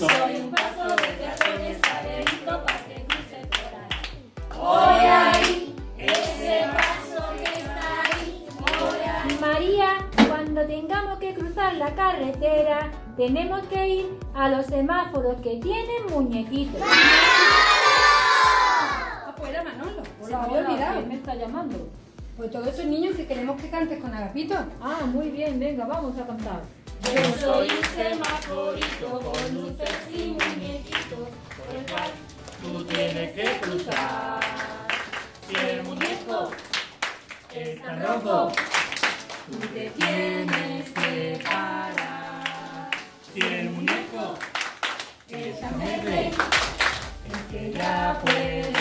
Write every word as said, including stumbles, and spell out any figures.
Soy un paso de peatones, saberito para que cruce por ahí. Voy ahí, ese paso que está ahí. Voy ahí. María, cuando tengamos que cruzar la carretera, tenemos que ir a los semáforos que tienen muñequitos. Ah, pues era Manolo, se me había olvidado. ¿Quién me está llamando? Pues todos esos niños que queremos que cantes con Agapito. Ah, muy bien, venga, vamos a cantar. Yo soy un semaforito con luces y muñequitos, por el cual tú tienes que cruzar. Si el muñeco está rojo, tú te tienes que parar. Si el muñeco está verde, es que ya puedes